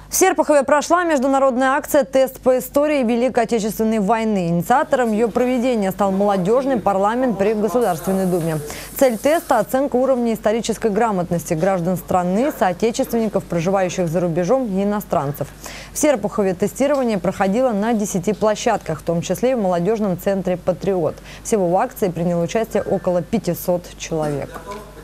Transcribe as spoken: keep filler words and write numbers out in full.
В Серпухове прошла международная акция «Тест по истории Великой Отечественной войны». Инициатором ее проведения стал молодежный парламент при Государственной Думе. Цель теста – оценка уровня исторической грамотности граждан страны, соотечественников, проживающих за рубежом, и иностранцев. В Серпухове тестирование проходило на десяти площадках, в том числе и в молодежном центре «Патриот». Всего в акции приняло участие около пятисот человек.